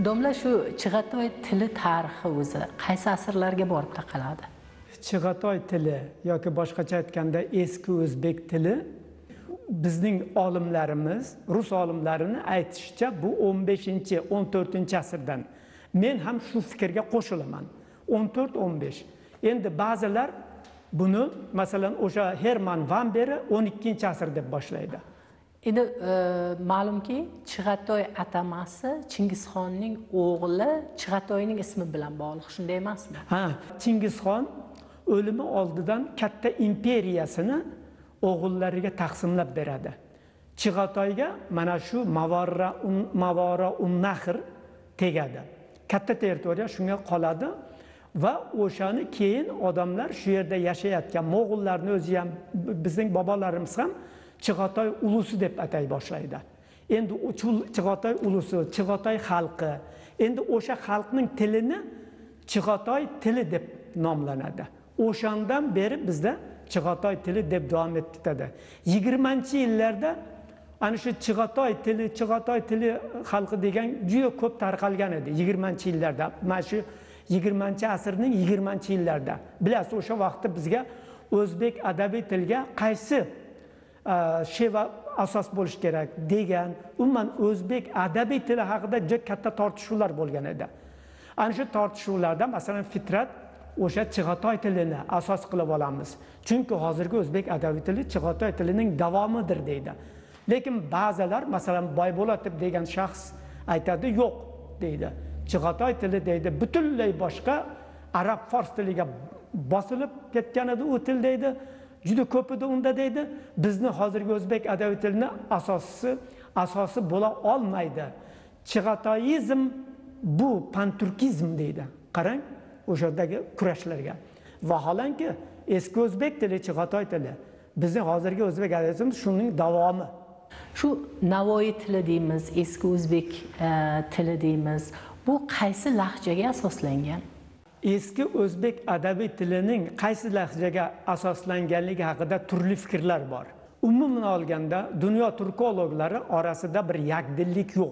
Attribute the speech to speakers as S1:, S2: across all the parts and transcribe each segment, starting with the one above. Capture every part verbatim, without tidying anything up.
S1: Domla shu Chig'atoy tili tarixi o'zi qaysi asrlarga borib taqaladi?
S2: Chig'atoy tili yoki boshqacha aytganda eski o'zbek tili bizning olimlarimiz, rus olimlarini aytishicha bu o'n beshinchi o'n to'rtinchi asrdan. Men ham shu fikrga qo'shilaman. o'n to'rt o'n besh. Endi ba'zilar buni masalan o'sha Herman van Beri o'n ikkinchi asr deb boshlaydi.
S1: Endi ma'lumki, Chig'atoy atamasi Chingizxonning o'g'li Chig'atoyning ismi bilan bog'liq, shunday emasmi?
S2: Ha, Chingizxon o'limi oldidan katta imperiyasini o'g'illariga taqsimlab beradi. Chig'atoyga mana shu Mavarra un Mavara un-Nahr tegadi. Katta territoriya shunga qoladi va o'shani keyin odamlar shu yerda yashayotgan mo'g'ullarning o'zi ham bizning bobolarimiz ham Chig'atoy ulusi deb atay boshlaydi. Endi Chig'atoy ulusi, Chig'atoy xalqi, endi o'sha xalqning tilini Chig'atoy tili deb nomlanadi. O'shandan beri bizda Chig'atoy tili deb davom etadi. yigirmanchi yillarda ana shu Chig'atoy tili, Chig'atoy tili xalqi degan juda ko'p tarqalgan edi yigirmanchi yillarda. Mana shu yigirmanchi asrning yigirmanchi yillarida. Bilasiz, o'sha vaqtda bizga o'zbek adabiy tilga qaysi sheva asos bo'lish kerak degan, umuman o'zbek adabiy tili haqida juda katta tortishuvlar bo'lgan edi. Ana shu tortishuvlarda masalan Fitrat o'sha Chig'atoy tilini asos qilib olamiz. Chunki hozirgi o'zbek adabiy tili Chig'atoy tilining davomidir deydi. Lekin ba'zilar masalan Boybo'latov degan shaxs aytadi, yo'q deydi. Chig'atoy tili deydi butunlay boshqa arab fors tiliga bosilib ketgan edi u til deydi. Juda ko'p edi unda deydi. Bizni hozirgi o'zbek adabiy tilini asosi asosi bo'la olmaydi. Chig'atoyizm bu panturkizm deydi. Qarang o'shadagi kurashlarga. Vaholanki eski o'zbek tili Chig'atoy tili. Bizning hozirgi o'zbek adabiyotimiz shuning davomi.
S1: Shu Navoiy tili deymiz, eski o'zbek tili deymiz. Bu qaysi lahjaga asoslangan?
S2: Eski o'zbek adabiy tilining qaysi lahjaga asoslanganligi haqida turli fikrlar bor. Umuman olganda dunyo turkologlari orasida bir yakdillik yo'q.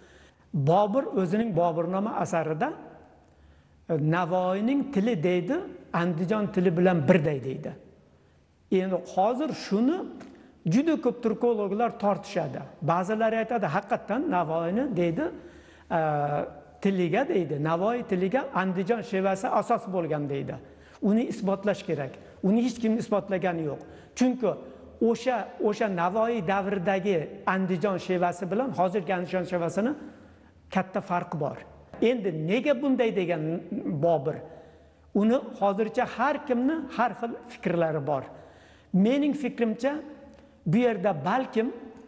S2: Bobur o'zining Boburnoma asarida Navoiyning tili deydi, Andijon tili bilan birday deydi. Endi hozir shuni juda ko'p turkologlar tortishadi. Ba'zilar aytadi, haqiqatan Navoiyni deydi, tiliga deydi, Navoiy tiliga Andijon shevasi asos bo'lgan deydi. Uni isbotlash kerak. Uni hech kim isbotlagani yo'q. Chunki o'sha o'sha Navoiy davridagi Andijon shevasi bilan hozirgi Andijon shevasini katta farqi bor. Endi nega bunday degan Bobur? Uni hozircha har kimni har xil fikrlari bor. Mening fikrimcha bu yerda balkim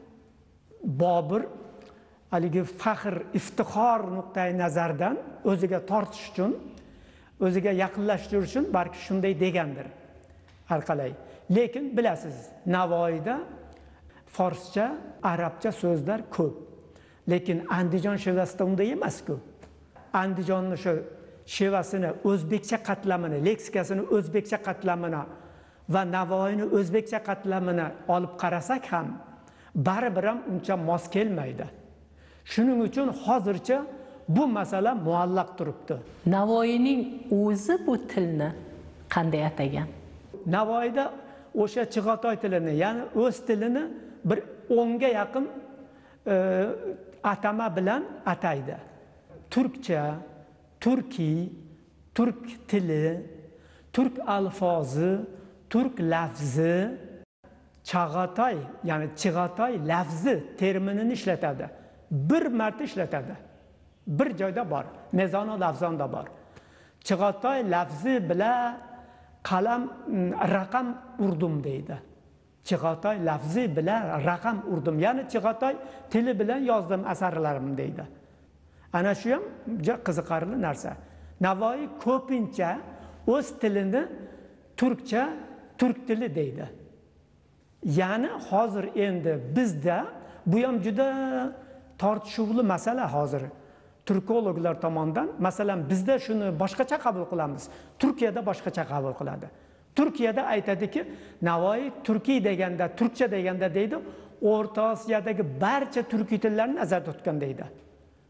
S2: Bobur haligi faxr, iftixor nuqtai nazardan o'ziga tortish uchun, o'ziga yaqinlashtirish uchun balki shunday degandir. Har qalay. Lekin bilasiz, Navoiyda forscha, arabcha so'zlar ko'p. Lekin Andijon shevasida unday emas-ku. Andijonning shu shevasini, o'zbekcha qatlamini, leksikasini o'zbekcha qatlamini va Navoiyning o'zbekcha qatlamini olib qarasak ham baribir ham uncha mos kelmaydi. Shuning uchun hozircha bu masala muallaq turibdi.
S1: Navoiyning o'zi bu tilni qanday atagan?
S2: Navoiyda o'sha Chig'atoy tilini, ya'ni o'z tilini bir o'nga yaqin e, atama bilan ataydi. Turkcha, turkiy, turk tili, turk alfozi, turk lafzi, Chag'atoy, ya'ni Chig'atoy lafzi terminini ishlatadi. Bir marta ishlatadi. Bir joyda bor, Mezon-u Lafzonda bor. Chig'atoy lafzi bilan qalam raqam urdim deydi. Chig'atoy lafzi bilan raqam urdim, ya'ni Chig'atoy tili bilan yozdim asarlarim deydi. Ana shu ham juda qiziqarli narsa. Navoiy ko'pincha o'z tilini turkcha, turk tili deydi. Ya'ni hozir endi bizda bu ham juda tortishuvli masala hozir. Turkologlar tomonidan, masalan, bizda shuni boshqacha qabul qilamiz. Turkiyada boshqacha qabul qiladi. Turkiyada aytadiki, Navoiy turkiy deganda, turkcha deganda deydi, O'rta Osiyodagi barcha turkiy tillarni nazarda tutgan deydi.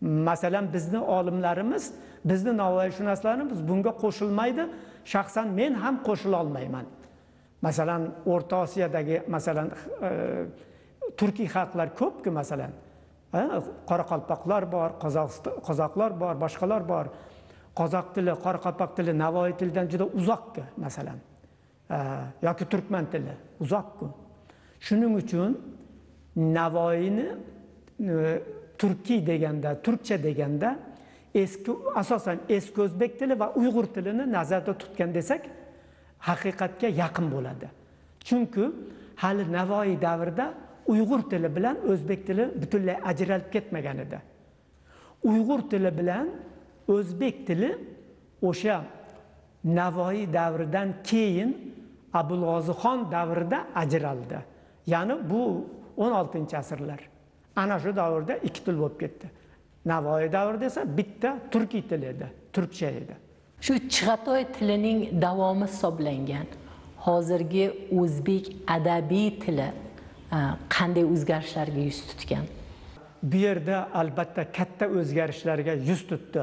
S2: Masalan, bizni olimlarimiz, bizni navoiyshunoslarimiz bunga qo'shilmaydi. Shaxsan men ham qo'shila olmayman. Masalan, O'rta Osiyodagi masalan turkiy xalqlar ko'p-ku masalan. Qoraqalpoqlar bor, qozoqlar bor, boshqalar bor. Qozoq tili, qoraqalpoq tili Navoiy tilidan juda uzoq-ku masalan. Yoki turkman tili uzoq-ku. Shuning uchun Navoiyni turkiy deganda, turkcha deganda eski asosan eski o'zbek tili va uyg'ur tilini nazarda tutgan desak, haqiqatga yaqin bo'ladi. Chunki hali Navoiy davrida uyg'ur tili bilan o'zbek tili butunlay ajralib ketmagan edi. Uyg'ur tili bilan o'zbek tili o'sha Navoiy davridan keyin Abulg'ozixon davrida ajraldi. Ya'ni bu o'n oltinchi asrlar. Ana shu davrda ikki til bo'lib ketdi. Navoiy davrida esa bitta turkiy til edi, turkcha edi.
S1: Shu Chig'atoy tilining davomi hisoblangan hozirgi o'zbek adabiy tili qanday o'zgarishlarga yuz tutgan?
S2: Bu yerda albatta katta o'zgarishlarga yuz tutdi.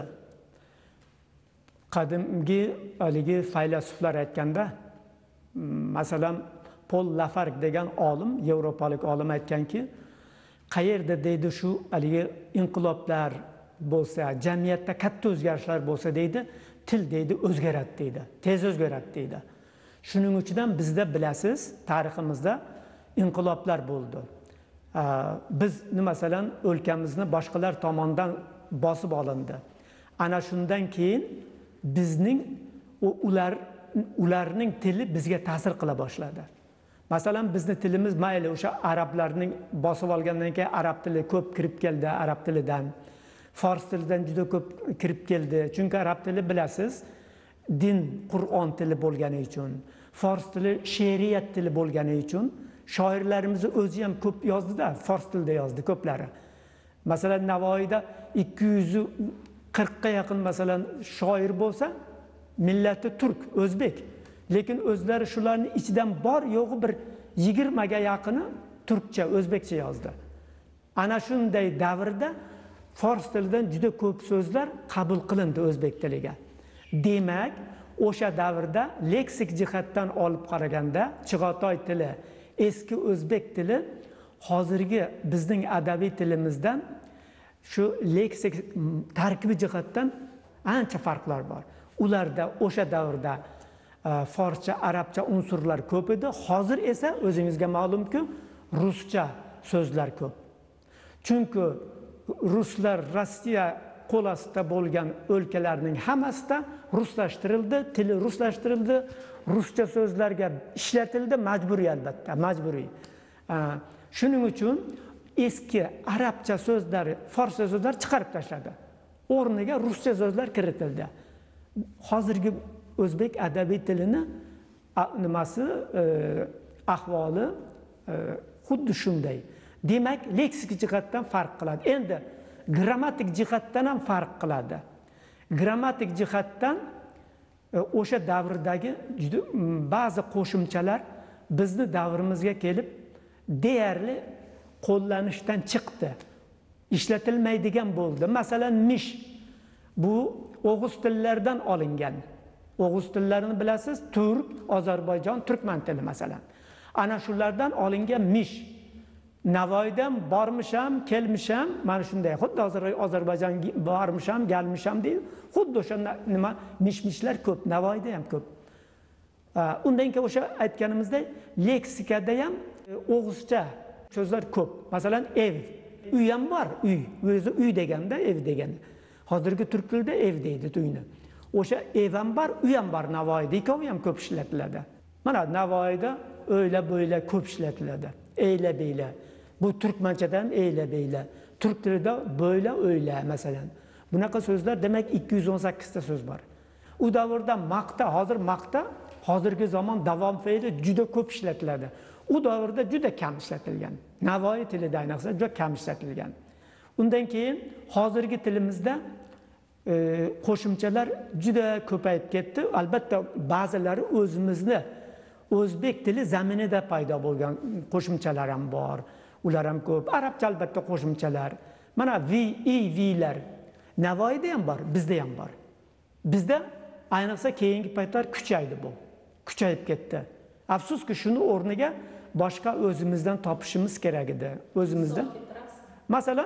S2: Qadimgi haligi faylasuflar aytganda, masalan, Paul Lafargue degan olim, yevropalik olim aytganki, qayerda deydi shu haligi inqiloblar bo'lsa, jamiyatda katta o'zgarishlar bo'lsa deydi, til deydi o'zgaradi deydi, tez o'zgaradi deydi. Shuning uchun ham bizda bilasiz, tariximizda inqiloblar bo'ldi. Biz masalan o'lkamizni boshqalar tomonidan bosib olindi. Ana shundan keyin bizning ular ularning tili bizga ta'sir qila boshladi. Masalan, bizni tilimiz mayli o'sha arablarning bosib olgandan keyin arab tili ko'p kirib keldi, arab tilidan. Fors tilidan juda ko'p kirib keldi. Chunki arab tili bilasiz, din, Qur'on tili bo'lgani uchun, fors tili she'riyat tili bo'lgani uchun shoirlarimiz o'zi ham ko'p yozdi-da, fors tilida yozdi ko'plari. Masalan, Navoiyda ikki yuz qirq ga yaqin masalan shoir bo'lsa, millati turk, o'zbek. Lekin o'zlari shularning ichidan bor yo'g'i bir yigirma ga yaqini turkcha, o'zbekcha yozdi. Ana shunday davrda fors tilidan juda ko'p so'zlar qabul qilindi o'zbek tiliga. Demak, o'sha davrda leksik jihatdan olib qaraganda Chig'atoy tili, eski o'zbek tili hozirgi bizning adabiy tilimizdan shu leksik tarkibi jihatdan ancha farqlar bor. Ularda o'sha davrda forscha, arabcha unsurlar ko'p edi. Hozir esa o'zingizga ma'lumki, ruscha so'zlar ko'p. Chunki ruslar Rossiya qo'l ostida bo'lgan o'lkalarning hammasida ruslashtirildi, tili ruslashtirildi, ruscha so'zlarga ishlatildi, majburiy albatta, majburiy. Shuning uchun eski arabcha so'zlar, forscha so'zlar chiqarib tashladi. O'rniga ruscha so'zlar kiritildi. Hozirgi o'zbek adabiy tilini nimasi, ahvoli xuddi shunday. Demak, leksik jihatdan farq qiladi. Endi grammatik jihatdan ham farq qiladi. Grammatik jihatdan o'sha davrdagi juda ba'zi qo'shimchalar bizni davrimizga kelib deyarli qo'llanishdan chiqdi. Ishlatilmaydigan bo'ldi. Masalan, mish bu o'g'iz tillaridan olingan. O'g'iz tillarini bilasiz, turk, Ozarbayjon, turkman tili masalan. Ana shulardan olingan mish. Navoiydan bormisham, kelmisham, mana shunday. Xuddi hozir Ozarbayjon bormisham, kelmisham deydi. Xuddi o'sha nima mishmishlar ko'p, Navoiyda ham ko'p. Undan keyin o'sha aytganimizdek, leksikada ham o'g'izcha so'zlar ko'p. Masalan, ev, uy ham bor, uy. O'zi uy deganda, ev deganda. Hozirgi turk tilida ev deydi uyni. O'sha ev ham bor, uy ham bor Navoiyda, ikkovi ham ko'p ishlatiladi. Mana Navoiyda o'yla bo'yla ko'p ishlatiladi. Eyla beyla. Bu turkmanchadan eyla beyla. Turk tilida bo'yla o'yla masalan. Bunaqa so'zlar demak ikki yuz o'n sakkiz ta so'z bor. U davrda maqta, hozir maqta, hozirgi zamon davom fe'li juda ko'p ishlatiladi. U davrda juda kam ishlatilgan. Navoiy tilida ayniqsa juda kam ishlatilgan. Undan keyin hozirgi tilimizda e, qo'shimchalar juda ko'payib ketdi. Albatta ba'zilari o'zimizni o'zbek tili zaminida paydo bo'lgan qo'shimchalar ham bor. Ular ham ko'p. Arabcha albatta qo'shimchalar. Mana vi, i, vilar Navoiyda ham bor, bizda ham bor. Bizda ayniqsa keyingi paytlar kuchaydi bu. Kuchayib ketdi. Afsuski shuni o'rniga boshqa o'zimizdan topishimiz kerak edi. O'zimizdan. Masalan,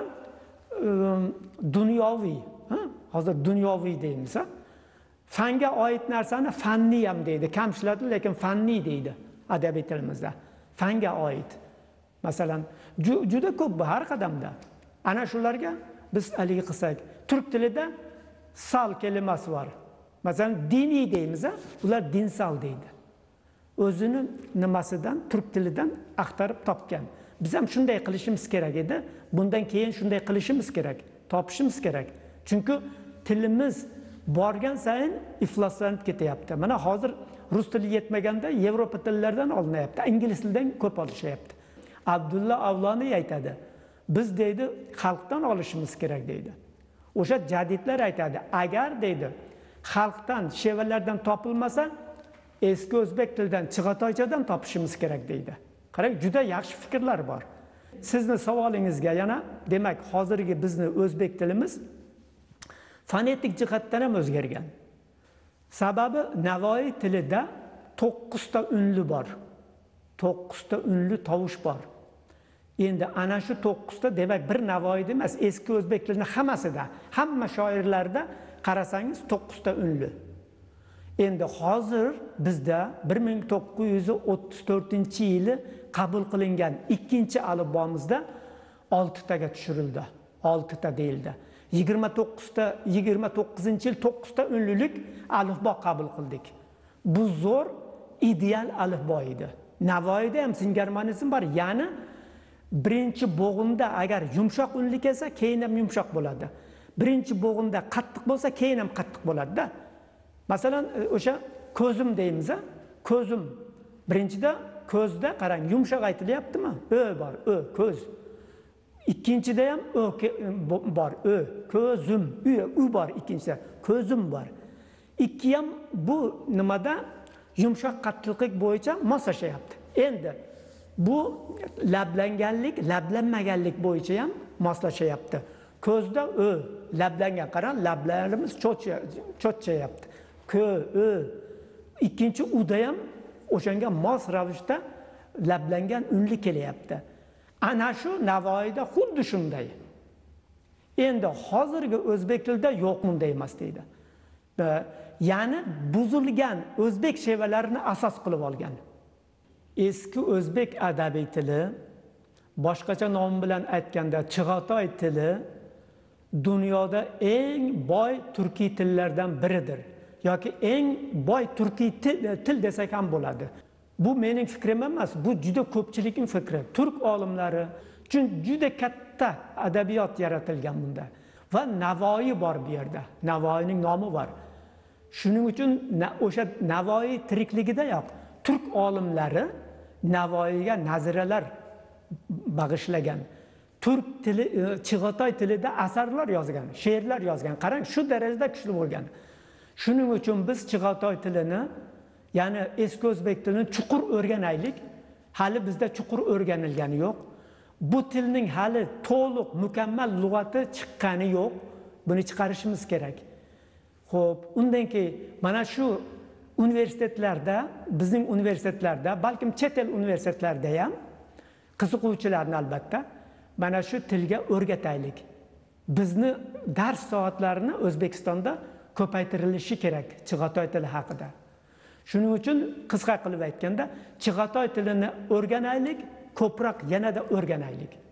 S2: dunyoviy, ha? Hozir dunyoviy deymiz, ha? Fanga oid narsani fanniy ham deydi. Kam ishlatadi, lekin fanniy deydi adabiy tilimizda. Fanga oid. Masalan, juda ko'p bu har qadamda. Ana shularga biz haligi qilsak, turk tilida sal kelimasi bor. Masalan, diniy deymiz, ha? Ular dinsal deydi. O'zini nimasidan, turk tilidan axtarib topgan. Biz ham shunday qilishimiz kerak edi. Bundan keyin shunday qilishimiz kerak, topishimiz kerak. Chunki tilimiz borgan sayin ifloslanib ketyapti. Mana hozir rus tili yetmaganda Yevropa tillaridan olinyapti, ingliz tilidan ko'p olishyapti. Abdulla Avloniy aytadi, biz deydi xalqdan olishimiz kerak deydi. O'sha jadidlar aytadi, agar deydi xalqdan, shevalardan topilmasa, eski o'zbek tilidan, chig'atoychadan topishimiz kerak deydi. Qarang, juda yaxshi fikrlar bor. Sizni savolingizga yana, demak, hozirgi bizni o'zbek tilimiz fonetik jihatdan ham o'zgargan. Sababi Navoiy tilida to'qqiz ta unli bor. to'qqiz ta unli tovush bor. Endi ana shu to'qqiz ta demak bir Navoiyda emas, eski o'zbek tilining hammasida, hamma shoirlarda qarasangiz to'qqiz ta unli. Endi hozir bizda bir ming to'qqiz yuz o'ttiz to'rtinchi yili qabul qilingan ikkinchi alifbomizda olti taga tushirildi. olti ta deyildi. yigirma to'qqiz ta yigirma to'qqizinchi yil to'qqiz ta unlilik alifbo qabul qildik. Bu zo'r ideal alifbo edi. Navoiyda ham singarmonizm bor. Ya'ni birinchi bo'g'inda agar yumshoq unli kelsa, keyin ham yumshoq bo'ladi. Birinchi bo'g'inda qattiq bo'lsa, keyin ham qattiq bo'ladi-da. Masalan, o'sha ko'zim deymiz, a? Ko'zim. Birinchida ko'zda qarang, yumshoq aytilyaptimi? Ö bor, ö, ko'z. Ikkinchida ham ö bor, ö, ko'zim, u, u bor ikkinchida, ko'zim bor. Ikki ham bu nimada yumshoq qattiqlik bo'yicha moslashyapti. Endi bu lablanganlik, lablanmaganlik bo'yicha ham moslashyapti. Ko'zda ö, lablangan, qarang, lablarimiz cho'chchayapti. Kö, ö. Ikkinchi uda ham o'shanga mos ravishda lablangan unli kelyapti. Ana shu Navoiyda xuddi shunday. Endi hozirgi o'zbek tilida yo'q bunday emas deydi. Ya'ni buzilgan o'zbek shevalarini asos qilib olgan. Eski o'zbek adabiy tili, boshqacha nom bilan aytganda Chig'atoy tili dunyoda eng boy turkiy tillardan biridir. Yoki eng boy turkiy til, til desak ham bo'ladi. Bu mening fikrim emas, bu juda ko'pchilikning fikri. Turk olimlari uchun juda katta adabiyot yaratilgan bunda. Va Navoiy bor bu yerda. Navoiyning nomi bor. Shuning uchun o'sha Navoiy tirikligida yo'q. Turk olimlari Navoiyga naziralar bag'ishlagan. Turk tili, Chig'atoy tilida asarlar yozgan, she'rlar yozgan. Qarang, shu darajada kuchli bo'lgan. Shuning uchun biz Chig'atoy tilini, ya'ni eski o'zbek tilini chuqur o'rganaylik. Hali bizda chuqur o'rganilgani yo'q. Bu tilning hali to'liq, mukammal lug'ati chiqqani yo'q. Buni chiqarishimiz kerak. Xo'p, undan keyin mana shu universitetlarda, bizning universitetlarda, balkim chet el universitetlarida ham qiziquvchilarni albatta mana shu tilga o'rgataylik. Bizni dars soatlarini O'zbekistonda ko'paytirilishi kerak Chig'atoy tili haqida. Shuning uchun qisqa qilib aytganda, Chig'atoy tilini o'rganaylik, ko'proq yanada o'rganaylik.